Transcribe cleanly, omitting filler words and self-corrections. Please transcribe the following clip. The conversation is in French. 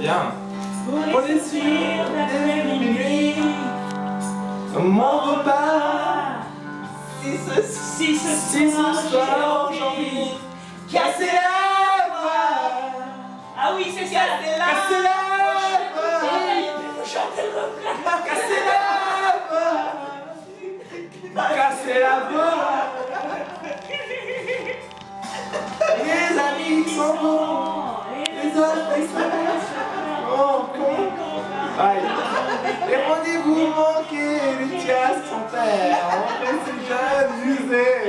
Bien. Pour les sûrs de minuit, mon repas. Si ce soir j'ai envie de casser la voix. Ah oui, c'est ça. Casser la voix. Faut chanter le refrain. Casser la voix. Casser la voix. Les amis sont bons, les autres ils sont cons. Les rendez-vous manqués, les tiasses sont pères. On fait ces jeunes usés.